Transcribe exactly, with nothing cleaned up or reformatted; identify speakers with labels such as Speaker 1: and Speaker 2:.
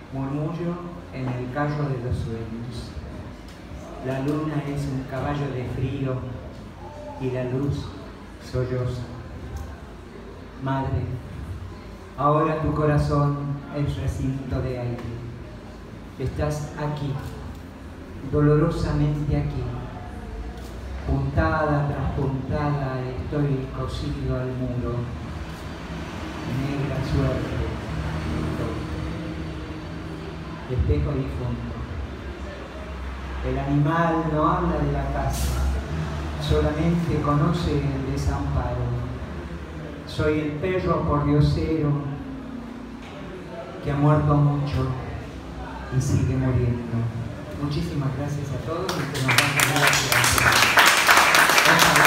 Speaker 1: Murmullo en el carro de los sueños. La luna es un caballo de frío y la luz solloza. Madre, ahora tu corazón es recinto de aire. Estás aquí, dolorosamente aquí. Puntada tras puntada estoy cosido al muro. Negra suerte. Espejo difunto. El animal no habla de la casa, solamente conoce el desamparo. Soy el perro pordiosero que ha muerto mucho y sigue muriendo. Muchísimas gracias a todos y que nos vaya a dar la